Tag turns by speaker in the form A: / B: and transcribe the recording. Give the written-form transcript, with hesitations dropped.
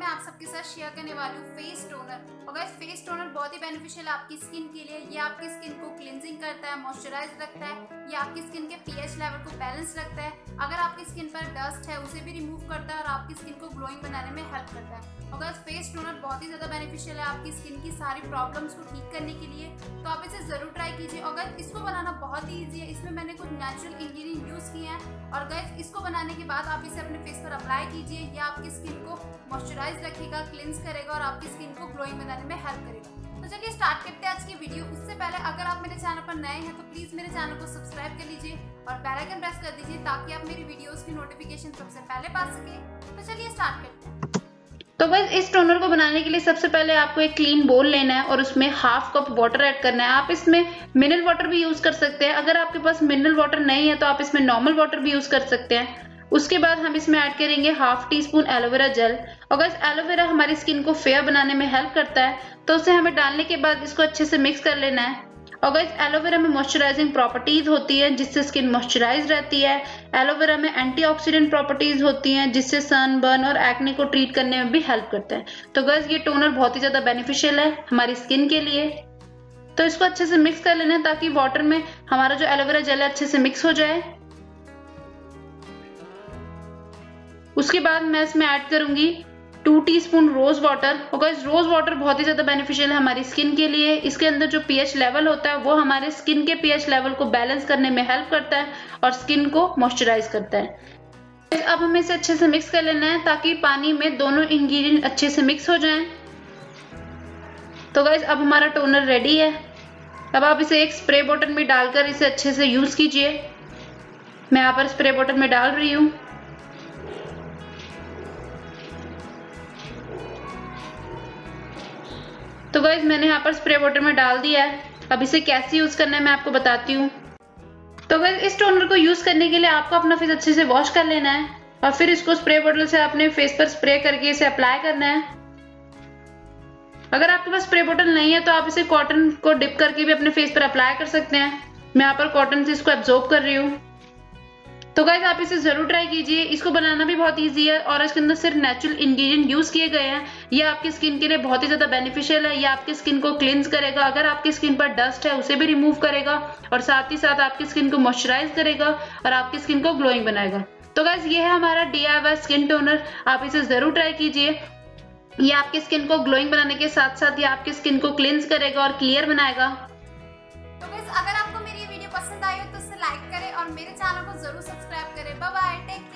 A: मैं आप सबके साथ शेयर करने वाली हूँ फेस टोनर। और गाइस फेस टोनर बहुत ही बेनिफिशियल है आपकी स्किन के लिए। ये आपकी स्किन को क्लींजिंग करता है, मॉइस्चराइज रखता है, ये आपकी स्किन के पीएच लेवल को बैलेंस रखता है। अगर आपकी स्किन पर डस्ट है उसे भी रिमूव करता है और आपकी स्किन को ग्लोइंग बनाने में हेल्प करता है। और गाइस फेस टोनर बहुत ही ज्यादा बेनिफिशियल है आपकी स्किन की सारी प्रॉब्लम्स को ठीक करने के लिए, तो आप इसे जरूर ट्राई कीजिए। और गाइस इसको बनाना बहुत ही ईजी है, इसमें मैंने कुछ नेचुरल इंग्रेडिएंट यूज किए हैं। और गाइस इसको बनाने के बाद आप इसे अपने फेस पर अप्लाई कीजिए। ये आपकी स्किन को मॉइस्चराइज रखेगा, क्लींस करेगा और आपकी स्किन को ग्लोइंग बनाने में हेल्प करेगा। तो चलिए स्टार्ट करते हैं आज की वीडियो। उससे पहले अगर आप मेरे चैनल पर नए हैं तो प्लीज मेरे चैनल को सब्सक्राइब कर लीजिए और बेल आइकन प्रेस कर दीजिए ताकि आप मेरी वीडियोस की नोटिफिकेशन सबसे पहले पा सके। तो चलिए स्टार्ट करते हैं।
B: तो बस इस टोनर को बनाने के लिए सबसे पहले आपको एक क्लीन बोल लेना है और उसमें हाफ कप वाटर ऐड करना है। आप इसमें मिनरल वाटर भी यूज कर सकते हैं। अगर आपके पास मिनरल वाटर नहीं है तो आप इसमें नॉर्मल वाटर भी यूज कर सकते हैं। उसके बाद हम इसमें ऐड करेंगे half teaspoon aloe vera gel. और एलोवेरा हमारी स्किन को फेयर बनाने में हेल्प करता है, तो उसे हमें डालने के बाद इसको अच्छे से मिक्स कर लेना है। और एलोवेरा में मॉइस्चराइजिंग प्रॉपर्टीज होती है जिससे स्किन मॉइस्चराइज रहती है। एलोवेरा में एंटीऑक्सीडेंट प्रॉपर्टीज होती हैं जिससे सनबर्न और एक्ने को ट्रीट करने में भी हेल्प करते हैं। तो गाइस ये टोनर बहुत ही ज्यादा बेनिफिशियल है हमारी स्किन के लिए। तो इसको अच्छे से मिक्स कर लेना है ताकि वाटर में हमारा जो एलोवेरा जेल है अच्छे से मिक्स हो जाए। उसके बाद मैं इसमें ऐड करूंगी 2 टीस्पून रोज वाटर। और गाइस रोज वाटर बहुत ही ज्यादा बेनिफिशियल है हमारी स्किन के लिए। इसके अंदर जो पीएच लेवल होता है वो हमारे स्किन के पीएच लेवल को बैलेंस करने में हेल्प करता है और स्किन को मॉइस्चराइज करता है। अब हमें इसे अच्छे से मिक्स कर लेना है ताकि पानी में दोनों इंग्रेडिएंट अच्छे से मिक्स हो जाएं। तो गाइस अब हमारा टोनर रेडी है। अब आप इसे एक स्प्रे बॉटल में डालकर इसे अच्छे से यूज कीजिए। मैं यहाँ पर स्प्रे बॉटल में डाल रही हूँ। तो गाइस मैंने यहाँ पर स्प्रे बॉटल में डाल दिया है। अब इसे कैसे यूज करना है मैं आपको बताती हूँ। तो गाइस इस टोनर को यूज करने के लिए आपको अपना फेस अच्छे से वॉश कर लेना है और फिर इसको स्प्रे बॉटल से अपने फेस पर स्प्रे करके इसे अप्लाई करना है। अगर आपके पास स्प्रे बॉटल नहीं है तो आप इसे कॉटन को डिप करके भी अपने फेस पर अप्लाई कर सकते हैं। मैं यहाँ पर कॉटन से इसको एब्जॉर्ब कर रही हूँ। तो गाइस आप इसे जरूर ट्राई कीजिए। इसको बनाना भी बहुत इजी है और इसके अंदर सिर्फ नेचुरल इंग्रेडिएंट यूज किए गए हैं। ये आपकी स्किन के लिए बहुत ही ज्यादा बेनिफिशियल है। ये आपकी स्किन को क्लींस करेगा, अगर आपकी स्किन पर डस्ट है उसे भी रिमूव करेगा और साथ ही साथ आपकी स्किन को मॉइस्चराइज करेगा और आपकी स्किन को ग्लोइंग बनाएगा। तो गाइस ये है हमारा DIY स्किन टोनर। आप इसे जरूर ट्राई कीजिए। ये आपकी स्किन को ग्लोइंग बनाने के साथ साथ ये आपकी स्किन को क्लींस करेगा और क्लियर बनाएगा।
A: तो गाइस अगर आपको मेरी वीडियो पसंद आई हो तो इसे लाइक करें और मेरे चैनल को जरूर सब्सक्राइब करें। Bye bye, take care.